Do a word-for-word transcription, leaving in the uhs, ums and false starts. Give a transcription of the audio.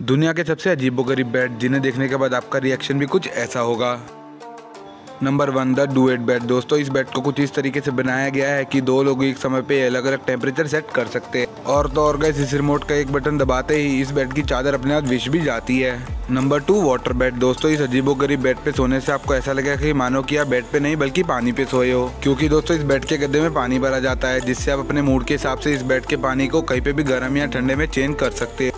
दुनिया के सबसे अजीबोगरीब बेड जिन्हें देखने के बाद आपका रिएक्शन भी कुछ ऐसा होगा। Number one, the duet bed. दोस्तों, इस बेड को कुछ इस तरीके से बनाया गया है कि दो लोग एक समय पे अलग अलग टेम्परेचर सेट कर सकते हैं। और तो और गाइस, इस रिमोट का एक बटन दबाते ही इस बेड की चादर अपने आप विश भी जाती है। Number two, water bed. दोस्तों, इस अजीबोगरीब बेड पे सोने से आपको ऐसा लगेगा कि मानो कि आप बेड पे नहीं बल्कि पानी पे सोए हो, क्योंकि दोस्तों इस बेड के गद्दे में पानी भरा जाता है, जिससे आप अपने मूड के हिसाब से इस बेड के पानी को कहीं पे भी गर्म या ठंडे में चेंज कर सकते हैं।